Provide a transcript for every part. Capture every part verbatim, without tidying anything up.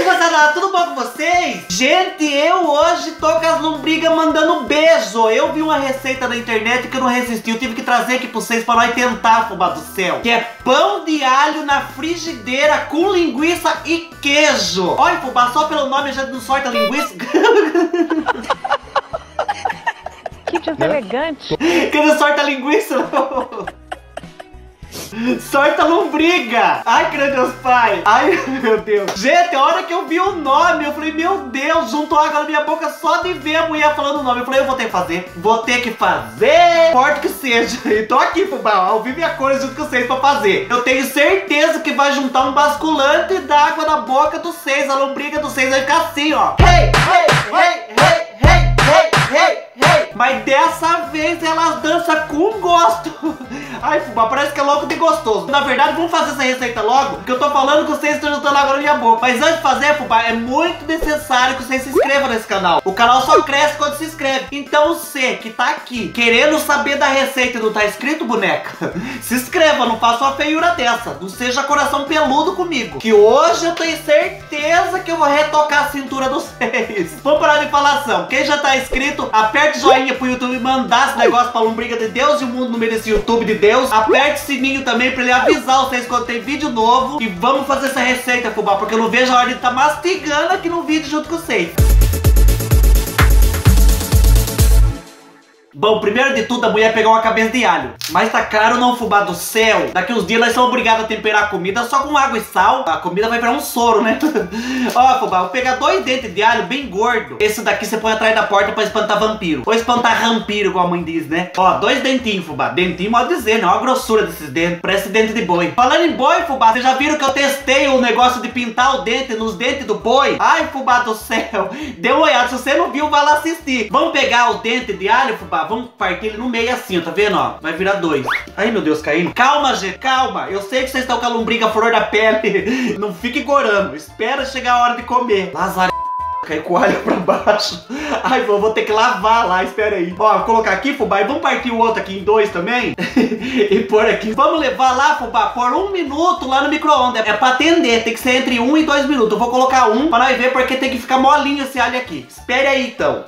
moçada, tudo bom com vocês? Gente, eu hoje tô com as lombrigas mandando beijo. Eu vi uma receita na internet que eu não resisti. Eu tive que trazer aqui pra vocês pra nós tentar, fubá do céu. Que é pão de alho na frigideira com linguiça e queijo. Olha, fubá, só pelo nome já não sorta linguiça. Que deselegante. Que não sorta linguiça, não. Sorta lombriga! Ai, que Deus pai! Ai, meu Deus! Gente, a hora que eu vi o nome, eu falei, meu Deus, juntou água na minha boca só de ver a mulher falando o nome. Eu falei, eu vou ter que fazer, vou ter que fazer, forte que seja. E tô aqui, fubá, ao vivo e a cores junto com vocês pra fazer. Eu tenho certeza que vai juntar um basculante d'água na boca dos seis. A lombriga dos seis vai ficar assim, ó. Hey, hey, hey, hey, hey, hey, hey, hey. Mas dessa vez elas dançam com gosto. Ai, fubá, parece que é louco de gostoso. Na verdade, vamos fazer essa receita logo, porque eu tô falando que vocês estão juntando agora na minha boca. Mas antes de fazer, fubá, é muito necessário que vocês se inscrevam nesse canal. O canal só cresce quando se inscreve. Então você que tá aqui querendo saber da receita e não tá inscrito, boneca, se inscreva, não faça uma feiura dessa. Não seja coração peludo comigo, que hoje eu tenho certeza que eu vou retocar a cintura dos seis. Vamos parar de falação. Quem já tá inscrito, aperte o joinha pro YouTube mandar esse negócio pra lombriga de Deus e o mundo no meio desse YouTube de Deus. Aperte o sininho também pra ele avisar vocês quando tem vídeo novo. E vamos fazer essa receita, fubá, porque eu não vejo a hora de estar mastigando aqui no vídeo junto com vocês. Bom, primeiro de tudo, a mulher pegou uma cabeça de alho. Mas tá caro não, fubá do céu. Daqui uns dias nós somos obrigados a temperar a comida só com água e sal. A comida vai virar um soro, né? Ó, fubá, vou pegar dois dentes de alho bem gordo. Esse daqui você põe atrás da porta pra espantar vampiro. Ou espantar rampiro, como a mãe diz, né? Ó, dois dentinhos, fubá. Dentinho, pode dizer, né? Olha a grossura desses dentes. Parece dente de boi. Falando em boi, fubá, vocês já viram que eu testei o negócio de pintar o dente nos dentes do boi? Ai, fubá do céu. Dê uma olhada. Se você não viu, vai lá assistir. Vamos pegar o dente de alho, fubá. Vamos partir ele no meio assim, ó, tá vendo, ó? Vai virar dois. Ai, meu Deus, caindo. Calma, gente, calma. Eu sei que vocês estão com a lombriga flor da pele. Não fique gorando. Espera chegar a hora de comer. Lazar... Cai com o alho pra baixo. Ai, vou, vou ter que lavar lá, espera aí. Ó, vou colocar aqui, fubá, e vamos partir o outro aqui em dois também. E pôr aqui. Vamos levar lá, fubá, por um minuto lá no micro-ondas. É pra atender, tem que ser entre um e dois minutos. Eu vou colocar um pra nós ver, porque tem que ficar molinho esse alho aqui. Espere aí, então.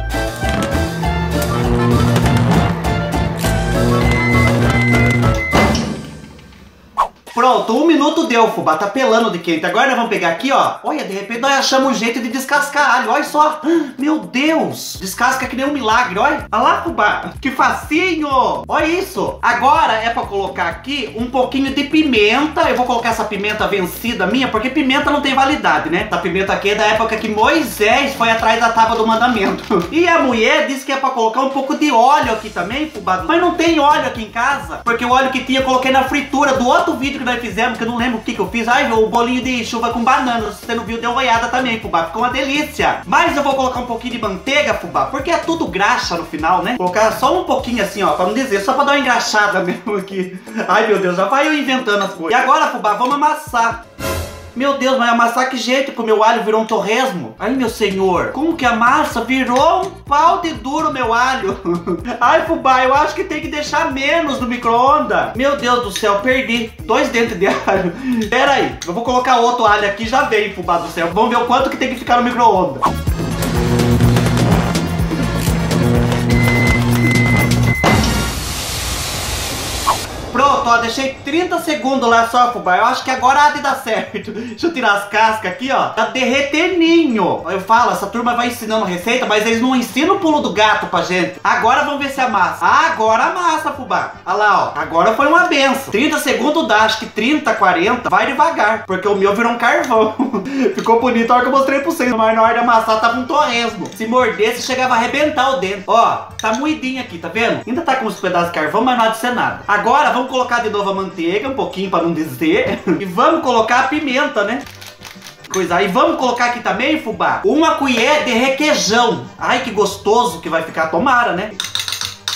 Pronto, um minuto deu, fubá, tá pelando de quente. Agora nós vamos pegar aqui, ó. Olha, de repente nós achamos um jeito de descascar alho. Olha só, meu Deus. Descasca que nem um milagre, olha. Olha lá, fubá, que facinho. Olha isso. Agora é pra colocar aqui um pouquinho de pimenta. Eu vou colocar essa pimenta vencida minha, porque pimenta não tem validade, né? Essa pimenta aqui é da época que Moisés foi atrás da tábua do mandamento. E a mulher disse que é pra colocar um pouco de óleo aqui também, fubá. Mas não tem óleo aqui em casa, porque o óleo que tinha eu coloquei na fritura do outro vídeo que nós fizemos, que eu não lembro o que que eu fiz. Ai, o bolinho de chuva com banana. Se você não viu, deu uma olhada também, fubá. Ficou uma delícia. Mas eu vou colocar um pouquinho de manteiga, fubá, porque é tudo graxa no final, né? Vou colocar só um pouquinho assim, ó, pra não dizer, só pra dar uma engraxada mesmo aqui. Ai, meu Deus, já vai eu inventando as coisas. E agora, fubá, vamos amassar. Meu Deus, mas amassar que jeito? Que o meu alho virou um torresmo? Ai, meu senhor, como que a massa virou um pau de duro, meu alho? Ai, fubá, eu acho que tem que deixar menos no micro-ondas. Meu Deus do céu, perdi dois dentes de alho. Pera aí, eu vou colocar outro alho aqui, já veio, fubá do céu. Vamos ver o quanto que tem que ficar no micro-ondas. Pronto, ó, deixei trinta segundos lá só, fubá. Eu acho que agora há de dar certo. Deixa eu tirar as cascas aqui, ó. Tá derreteninho. Eu falo, essa turma vai ensinando receita, mas eles não ensinam o pulo do gato pra gente. Agora vamos ver se amassa. Agora amassa, fubá. Olha lá, ó. Agora foi uma benção. trinta segundos dá, acho que trinta, quarenta. Vai devagar, porque o meu virou um carvão. Ficou bonito a hora que eu mostrei pra vocês. Mas na hora de amassar tava um torresmo. Se mordesse, chegava a arrebentar o dente. Ó, tá moidinho aqui, tá vendo? Ainda tá com uns pedaços de carvão, mas não há de ser nada. Agora vamos colocar de novo a manteiga, um pouquinho pra não dizer. E vamos colocar a pimenta, né? Coisa aí. Vamos colocar aqui também, fubá, uma colher de requeijão. Ai, que gostoso que vai ficar, tomara, né?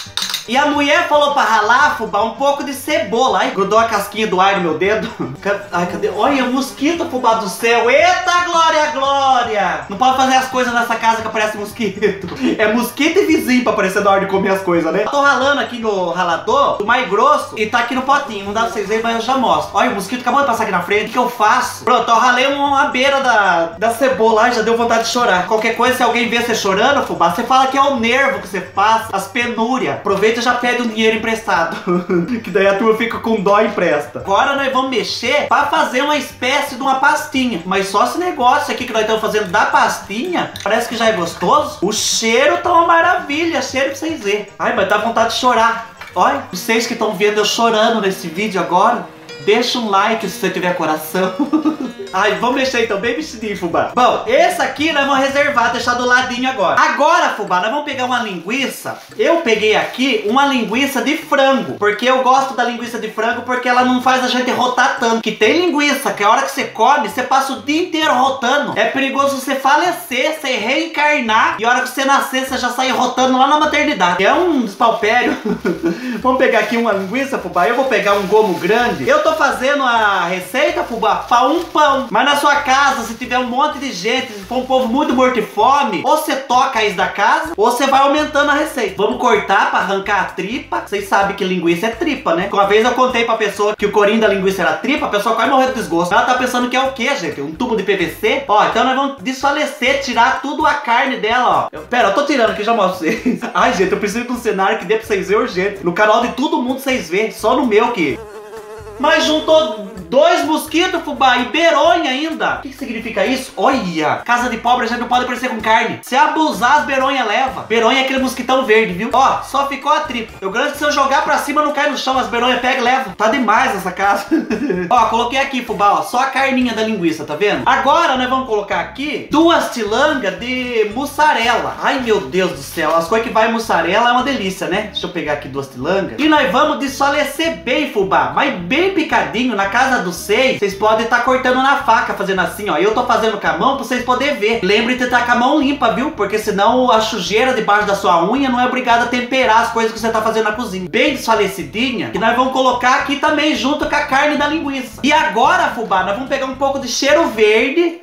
E a mulher falou pra ralar, fubá, um pouco de cebola. Ai, grudou a casquinha do ar no meu dedo. Ai, cadê? Olha, mosquito, fubá do céu. Eita, glória, glória. Não pode fazer as coisas nessa casa que aparece mosquito. É mosquito e vizinho pra aparecer na hora de comer as coisas, né? Eu tô ralando aqui no ralador, do mais grosso, e tá aqui no potinho. Não dá pra vocês verem, mas eu já mostro. Olha, o mosquito acabou de passar aqui na frente. O que eu faço? Pronto, eu ralei uma beira da, da cebola. Ai, já deu vontade de chorar. Qualquer coisa, se alguém vê você chorando, fubá, você fala que é o nervo que você passa, as penúrias. Aproveita e já pede um dinheiro emprestado. Que daí a turma fica com dó e empresta. Agora nós vamos mexer pra fazer uma espécie de uma pastinha. Mas só esse negócio aqui que nós estamos fazendo da pastinha, parece que já é gostoso. O cheiro tá uma maravilha. Cheiro pra vocês verem. Ai, mas dá vontade de chorar. Olha, vocês que estão vendo eu chorando nesse vídeo agora, deixa um like se você tiver coração. Ai, vamos mexer então, bem mexidinho, fubá. Bom, esse aqui nós vamos reservar, deixar do ladinho agora. Agora, fubá, nós vamos pegar uma linguiça. Eu peguei aqui uma linguiça de frango, porque eu gosto da linguiça de frango, porque ela não faz a gente rotar tanto. Que tem linguiça, que a hora que você come, você passa o dia inteiro rotando. É perigoso você falecer, você reencarnar, e a hora que você nascer, você já sai rotando lá na maternidade. É um despalpério. Vamos pegar aqui uma linguiça, fubá. Eu vou pegar um gomo grande. Eu tô fazendo a receita, fubá, pra um pão. Mas na sua casa, se tiver um monte de gente, se for um povo muito morto de fome, ou você toca isso da casa, ou você vai aumentando a receita. Vamos cortar pra arrancar a tripa. Vocês sabem que linguiça é tripa, né? Uma vez eu contei pra pessoa que o corinho da linguiça era tripa, a pessoa quase morreu de desgosto. Ela tá pensando que é o quê, gente? Um tubo de P V C? Ó, então nós vamos desfalecer, tirar tudo a carne dela, ó. Eu, pera, eu tô tirando aqui, já mostro pra vocês. Ai, gente, eu preciso de um cenário que dê pra vocês verem urgente. No canal de todo mundo vocês verem, só no meu que... Mas juntou dois mosquitos, fubá, e beronha ainda. O que, que significa isso? Olha, casa de pobre a gente não pode aparecer com carne. Se abusar, as beronha leva. Beronha é aquele mosquitão verde, viu? Ó, só ficou a tripa. Eu garanto que se eu jogar pra cima não cai no chão, as beronha pega e leva. Tá demais essa casa. Ó, coloquei aqui, fubá, ó, só a carninha da linguiça, tá vendo? Agora nós vamos colocar aqui duas tilangas de mussarela. Ai, meu Deus do céu, as coisas que vai mussarela é uma delícia, né? Deixa eu pegar aqui duas tilangas. E nós vamos desfalecer bem, fubá, mas bem picadinho. Na casa dos seis, vocês podem estar tá cortando na faca, fazendo assim, ó. Eu tô fazendo com a mão pra vocês poderem ver. Lembre de estar com a mão limpa, viu? Porque senão a sujeira debaixo da sua unha não é obrigada a temperar as coisas que você tá fazendo na cozinha. Bem desfalecidinha, que nós vamos colocar aqui também junto com a carne da linguiça. E agora, fubá, nós vamos pegar um pouco de cheiro verde.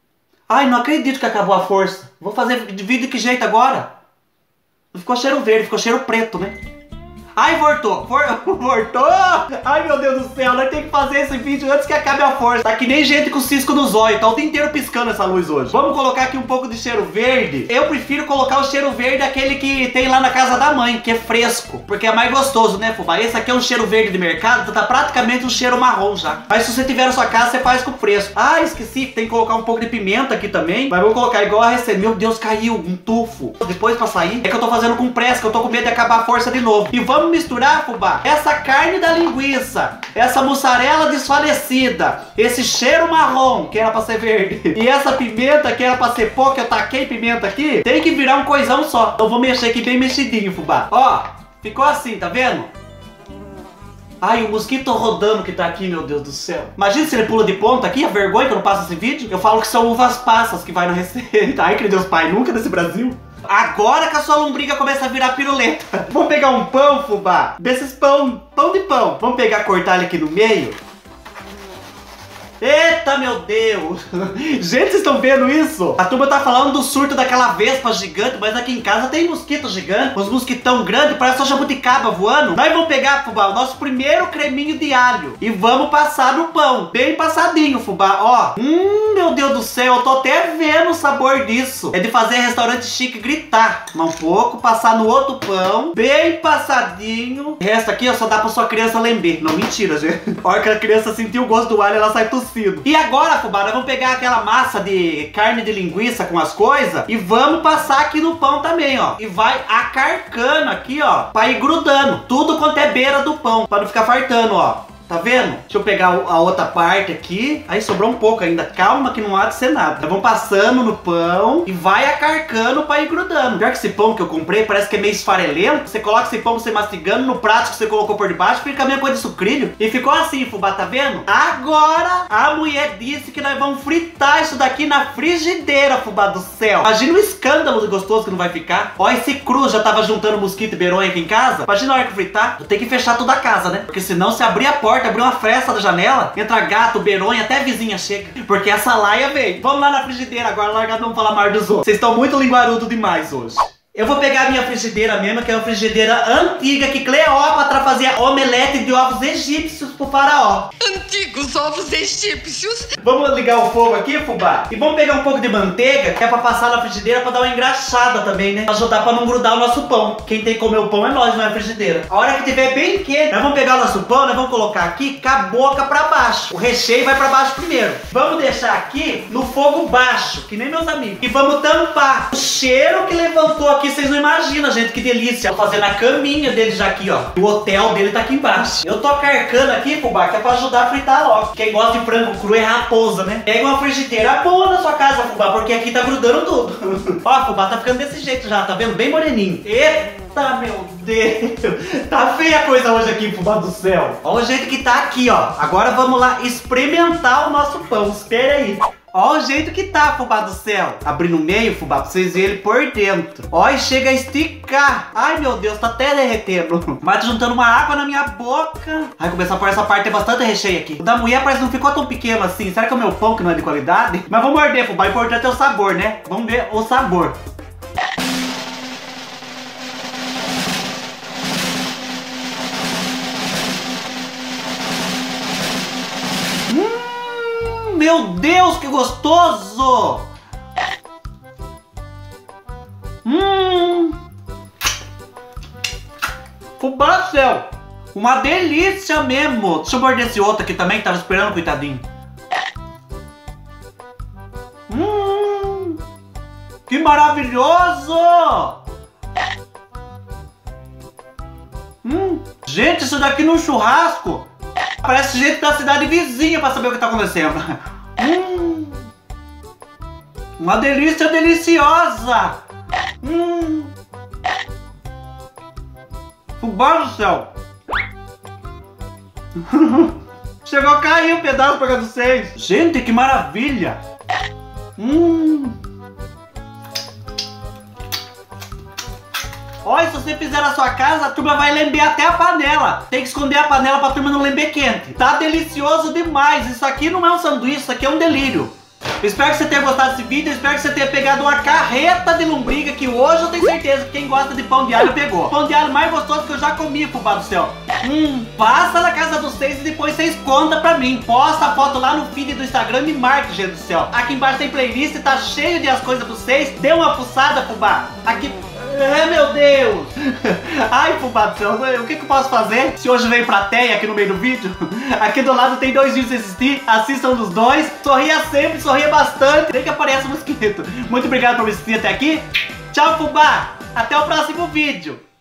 Ai, não acredito que acabou a força. Vou fazer vídeo de que jeito agora? Não ficou cheiro verde, ficou cheiro preto, né? Ai, voltou, voltou. Ai, meu Deus do céu, nós temos que fazer esse vídeo antes que acabe a força. Tá que nem gente com cisco nos olhos, tá o dia inteiro piscando essa luz hoje. Vamos colocar aqui um pouco de cheiro verde. Eu prefiro colocar o cheiro verde aquele que tem lá na casa da mãe, que é fresco, porque é mais gostoso, né, fubá? Esse aqui é um cheiro verde de mercado, tá praticamente um cheiro marrom já. Mas se você tiver na sua casa, você faz com fresco. Ah, esqueci, tem que colocar um pouco de pimenta aqui também. Mas vou colocar igual a receita. Meu Deus, caiu um tufo. Depois pra sair, é que eu tô fazendo com pressa, que eu tô com medo de acabar a força de novo. E vamos misturar, fubá, essa carne da linguiça, essa mussarela desfalecida, esse cheiro marrom, que era pra ser verde, e essa pimenta, que era pra ser pó, que eu taquei pimenta aqui, tem que virar um coisão só. Então vou mexer aqui bem mexidinho, fubá. Ó, ficou assim, tá vendo? Ai, o mosquito rodando que tá aqui, meu Deus do céu. Imagina se ele pula de ponta aqui, a vergonha que eu não passo esse vídeo. Eu falo que são uvas passas que vai na receita. Ai, que Deus pai, nunca nesse Brasil. Agora que a sua lombriga começa a virar piruleta. Vamos pegar um pão, fubá. Desses pão, pão de pão. Vamos pegar, cortar ele aqui no meio. Eita, meu Deus! Gente, vocês estão vendo isso? A turma tá falando do surto daquela vespa gigante, mas aqui em casa tem mosquito gigante, uns mosquitão grandes, parece uma jabuticaba voando. Nós vamos pegar, fubá, o nosso primeiro creminho de alho e vamos passar no pão, bem passadinho, fubá, ó. Hum, meu Deus do céu, eu tô até vendo o sabor disso. É de fazer restaurante chique gritar. Um pouco, passar no outro pão, bem passadinho. O resto aqui, ó, só dá pra sua criança lamber. Não, mentira, gente. A hora que a criança sentir o gosto do alho, ela sai tossindo. E agora, fubá, nós vamos pegar aquela massa de carne de linguiça com as coisas e vamos passar aqui no pão também, ó. E vai acarcando aqui, ó, pra ir grudando tudo quanto é beira do pão, pra não ficar fartando, ó. Tá vendo? Deixa eu pegar a outra parte aqui. Aí sobrou um pouco ainda. Calma que não há de ser nada. Nós vamos passando no pão e vai acarcando pra ir grudando. Pior que esse pão que eu comprei parece que é meio esfarelento. Você coloca esse pão você mastigando no prato que você colocou por debaixo, fica a mesma coisa de sucrilho. E ficou assim, fubá, tá vendo? Agora a mulher disse que nós vamos fritar isso daqui na frigideira, fubá do céu. Imagina o escândalo de gostoso que não vai ficar. Ó, esse cru já tava juntando mosquito e beronha aqui em casa. Imagina a hora que fritar. Eu tenho que fechar toda a casa, né? Porque senão se abrir a porta, abrir uma fresta da janela, entra gato, beronha, até a vizinha chega. Porque essa laia veio. Vamos lá na frigideira agora, largado, vamos falar mais dos outros. Vocês estão muito linguarudo demais hoje. Eu vou pegar a minha frigideira mesmo, que é uma frigideira antiga que Cleópatra fazia omelete de ovos egípcios pro faraó. Antigos ovos egípcios. Vamos ligar o fogo aqui, fubá? E vamos pegar um pouco de manteiga, que é pra passar na frigideira pra dar uma engraxada também, né? Pra ajudar pra não grudar o nosso pão. Quem tem que comer o pão é nós, não é a frigideira. A hora que tiver bem quente, nós vamos pegar o nosso pão, nós vamos colocar aqui com a boca pra baixo. O recheio vai pra baixo primeiro. Vamos deixar aqui no fogo baixo, que nem meus amigos. E vamos tampar. O cheiro que levantou aqui, vocês não imaginam, gente, que delícia. Tô fazendo a caminha dele já aqui, ó. O hotel dele tá aqui embaixo. Eu tô carcando aqui, fubá, que é pra ajudar a fritar logo. Quem gosta de frango cru é raposa, né? Pega uma frigideira boa na sua casa, fubá, porque aqui tá grudando tudo. Ó, fubá, tá ficando desse jeito já, tá vendo? Bem moreninho. Eita, meu Deus. Tá feia a coisa hoje aqui, fubá do céu. Ó o jeito que tá aqui, ó. Agora vamos lá experimentar o nosso pão. Espera aí. Ó o jeito que tá, fubá do céu. Abrir no meio, fubá, pra vocês verem ele por dentro. Ó, e chega a esticar. Ai, meu Deus, tá até derretendo. Mas tá juntando uma água na minha boca. Ai, começar por essa parte, tem bastante recheio aqui. O da mulher parece que não ficou tão pequeno assim. Será que é o meu pão que não é de qualidade? Mas vamos morder, fubá. O importante é o sabor, né? Vamos ver o sabor. Meu Deus, que gostoso! Hum! Fubá do céu! Uma delícia mesmo! Deixa eu morder esse outro aqui também, que tava esperando, coitadinho. Hum! Que maravilhoso! Hum! Gente, isso daqui no churrasco! Parece gente da cidade vizinha pra saber o que tá acontecendo. Hum, uma delícia deliciosa. Hum, fubá do céu. Chegou a cair um pedaço pra cá de vocês. Gente, que maravilha. Hum. Olha, se você fizer na sua casa, a turma vai lamber até a panela. Tem que esconder a panela pra turma não lamber quente. Tá delicioso demais. Isso aqui não é um sanduíche, isso aqui é um delírio. Eu espero que você tenha gostado desse vídeo. Eu espero que você tenha pegado uma carreta de lombriga, que hoje eu tenho certeza que quem gosta de pão de alho pegou. Pão de alho mais gostoso que eu já comi, fubá do céu. Hum, passa na casa dos seis e depois vocês contam pra mim. Posta a foto lá no feed do Instagram e me marque, gente do céu. Aqui embaixo tem playlist, tá cheio de as coisas pra vocês. Dê uma fuçada, fubá. Aqui... É, meu Deus! Ai, fubá do céu, o que que eu posso fazer? Se hoje veio plateia aqui no meio do vídeo. Aqui do lado tem dois vídeos pra assistir. Assistam os dois. Sorria sempre, sorria bastante. Nem que apareça o mosquito. Muito obrigado por me assistir até aqui. Tchau, fubá! Até o próximo vídeo.